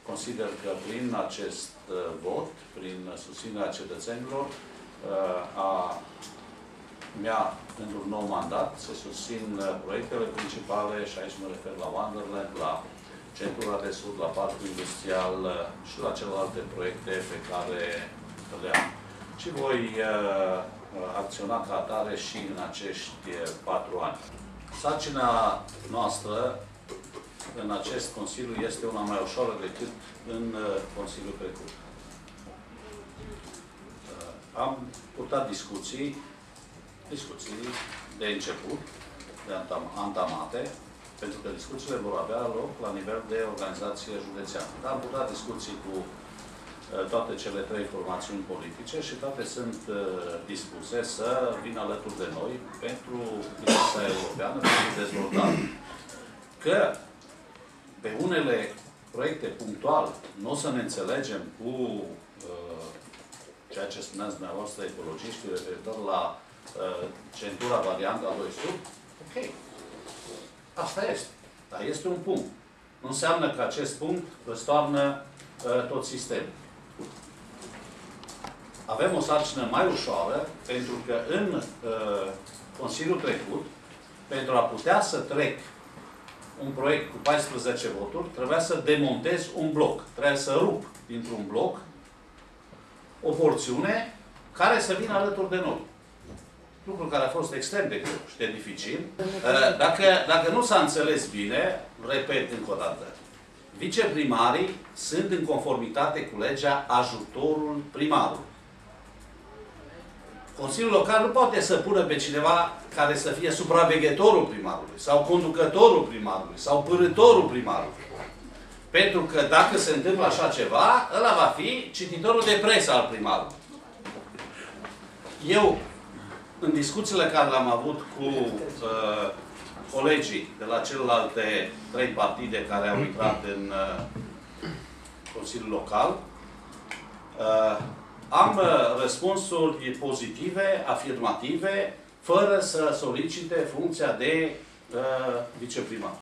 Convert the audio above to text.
consider că prin acest vot, prin susținerea cetățenilor, a mea pentru un nou mandat se susțin proiectele principale și aici mă refer la Wonderland, la Centura de Sud, la Parcul Industrial și la celelalte proiecte pe care le am. Și voi acționa ca atare și în acești 4 ani. Sarcina noastră în acest Consiliu este una mai ușoară decât în Consiliul trecut. Am purtat discuții de început, de antamate, pentru că discuțiile vor avea loc la nivel de organizație județeană. Dar am purtat discuții cu toate cele 3 formațiuni politice și toate sunt dispuse să vină alături de noi pentru discuția europeană, pentru dezvoltare. Că pe unele proiecte punctual nu o să ne înțelegem cu ceea ce spuneați dumneavoastră ecologiștii referitor la centura varianta 2 Sud, ok. Asta este. Dar este un punct. Nu înseamnă că acest punct răstoarnă tot sistemul. Avem o sarcină mai ușoară, pentru că în Consiliul trecut, pentru a putea să trec un proiect cu 14 voturi, trebuia să demontez un bloc. Trebuia să rup dintr-un bloc o porțiune care să vină alături de noi. Lucru care a fost extrem de greu și de dificil. Dacă nu s-a înțeles bine, repet încă o dată, viceprimarii sunt în conformitate cu legea ajutorul primarului. Consiliul local nu poate să pună pe cineva care să fie supraveghetorul primarului, sau conducătorul primarului, sau pârâtorul primarului. Pentru că dacă se întâmplă așa ceva, ăla va fi cititorul de presă al primarului. Eu, în discuțiile care le-am avut cu colegii de la celelalte 3 partide care au intrat în Consiliul Local, am răspunsuri pozitive, afirmative, fără să solicite funcția de viceprimar.